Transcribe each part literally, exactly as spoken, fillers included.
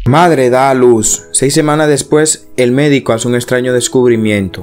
Madre da a luz. Seis semanas después, el médico hace un extraño descubrimiento.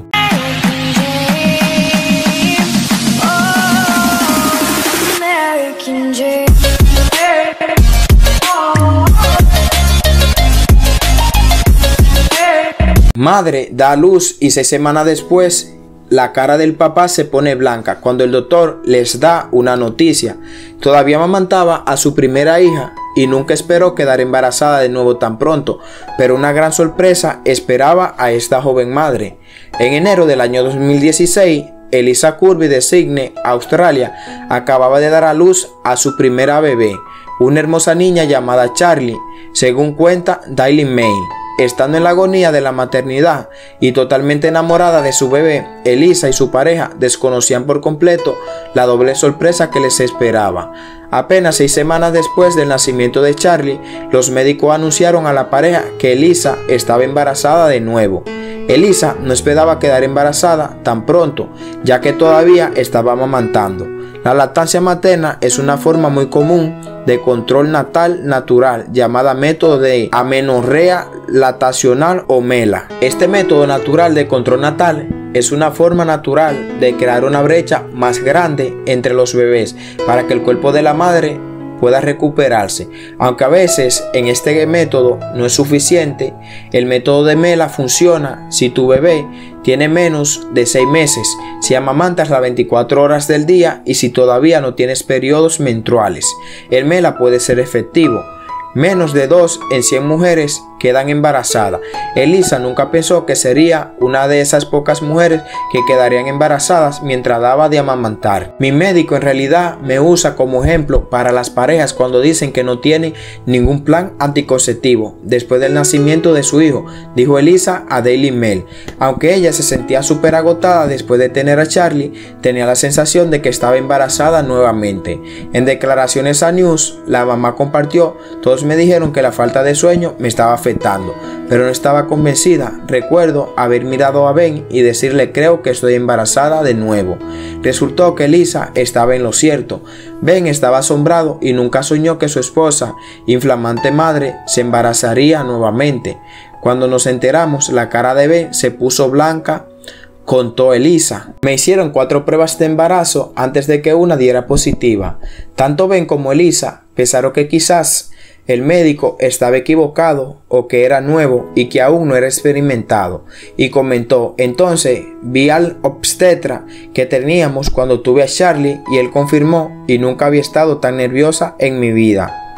Madre da a luz y seis semanas después la cara del papá se pone blanca cuando el doctor les da una noticia. Todavía amamantaba a su primera hija y nunca esperó quedar embarazada de nuevo tan pronto, pero una gran sorpresa esperaba a esta joven madre. En enero del año dos mil dieciséis, Eliza Kirby de Sydney, Australia, acababa de dar a luz a su primera bebé, una hermosa niña llamada Charlie, según cuenta Daily Mail. Estando en la agonía de la maternidad y totalmente enamorada de su bebé, Eliza y su pareja desconocían por completo la doble sorpresa que les esperaba. Apenas seis semanas después del nacimiento de Charlie, los médicos anunciaron a la pareja que Eliza estaba embarazada de nuevo. Eliza no esperaba quedar embarazada tan pronto, ya que todavía estaba amamantando. La lactancia materna es una forma muy común de control natal natural llamada método de amenorrea lactacional o MELA. Este método natural de control natal es una forma natural de crear una brecha más grande entre los bebés para que el cuerpo de la madre pueda recuperarse. Aunque a veces en este método no es suficiente, el método de MELA funciona si tu bebé tiene menos de seis meses, si amamantas las veinticuatro horas del día y si todavía no tienes periodos menstruales. El MELA puede ser efectivo. Menos de dos en cien mujeres quedan embarazadas. Eliza nunca pensó que sería una de esas pocas mujeres que quedarían embarazadas mientras daba de amamantar. Mi médico en realidad me usa como ejemplo para las parejas cuando dicen que no tienen ningún plan anticonceptivo después del nacimiento de su hijo, dijo Eliza a Daily Mail. Aunque ella se sentía súper agotada después de tener a Charlie, tenía la sensación de que estaba embarazada nuevamente. En declaraciones a News, la mamá compartió: todos me dijeron que la falta de sueño me estaba afectando, pero no estaba convencida. Recuerdo haber mirado a Ben y decirle: creo que estoy embarazada de nuevo. Resultó que Eliza estaba en lo cierto. Ben estaba asombrado y nunca soñó que su esposa, inflamante madre, se embarazaría nuevamente. Cuando nos enteramos, la cara de Ben se puso blanca, contó Eliza. Me hicieron cuatro pruebas de embarazo antes de que una diera positiva. Tanto Ben como Eliza pensaron que quizás el médico estaba equivocado o que era nuevo y que aún no era experimentado. Y comentó: entonces vi al obstetra que teníamos cuando tuve a Charlie y él confirmó, y nunca había estado tan nerviosa en mi vida.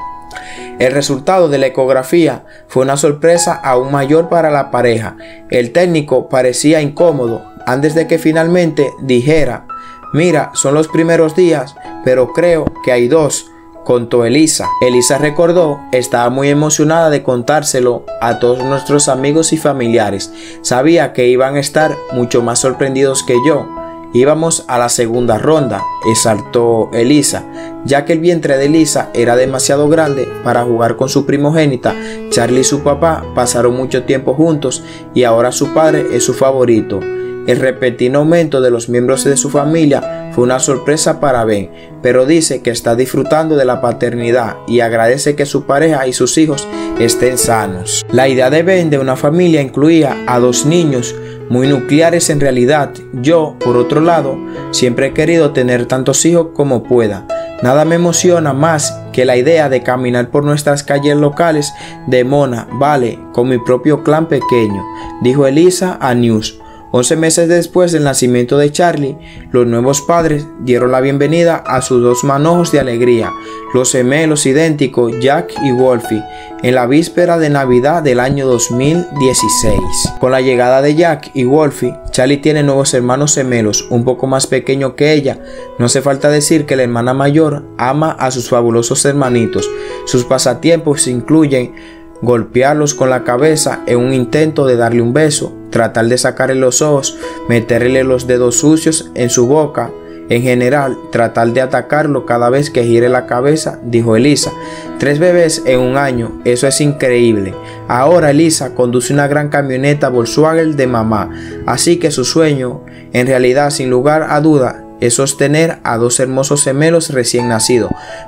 El resultado de la ecografía fue una sorpresa aún mayor para la pareja. El técnico parecía incómodo antes de que finalmente dijera: mira, son los primeros días, pero creo que hay dos, contó Eliza. Eliza recordó: estaba muy emocionada de contárselo a todos nuestros amigos y familiares. Sabía que iban a estar mucho más sorprendidos que yo. Íbamos a la segunda ronda, exaltó Eliza, ya que el vientre de Eliza era demasiado grande para jugar con su primogénita. Charlie y su papá pasaron mucho tiempo juntos y ahora su padre es su favorito. El repentino aumento de los miembros de su familia fue una sorpresa para Ben, pero dice que está disfrutando de la paternidad y agradece que su pareja y sus hijos estén sanos. La idea de Ben de una familia incluía a dos niños muy nucleares en realidad. Yo, por otro lado, siempre he querido tener tantos hijos como pueda. Nada me emociona más que la idea de caminar por nuestras calles locales de Mona Valley con mi propio clan pequeño, dijo Eliza a News. once meses después del nacimiento de Charlie, los nuevos padres dieron la bienvenida a sus dos manojos de alegría, los gemelos idénticos Jack y Wolfie, en la víspera de Navidad del año dos mil dieciséis. Con la llegada de Jack y Wolfie, Charlie tiene nuevos hermanos gemelos, un poco más pequeños que ella. No hace falta decir que la hermana mayor ama a sus fabulosos hermanitos. Sus pasatiempos incluyen golpearlos con la cabeza en un intento de darle un beso, tratar de sacarle los ojos, meterle los dedos sucios en su boca, en general, tratar de atacarlo cada vez que gire la cabeza, dijo Eliza. Tres bebés en un año, eso es increíble. Ahora Eliza conduce una gran camioneta Volkswagen de mamá, así que su sueño, en realidad sin lugar a duda, es sostener a dos hermosos gemelos recién nacidos.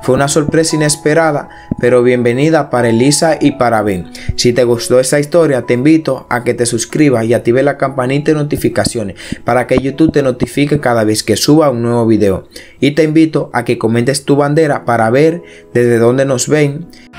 Fue una sorpresa inesperada, pero bienvenida para Elisa y para Ben. Si te gustó esta historia, te invito a que te suscribas y active la campanita de notificaciones para que YouTube te notifique cada vez que suba un nuevo video. Y te invito a que comentes tu bandera para ver desde dónde nos ven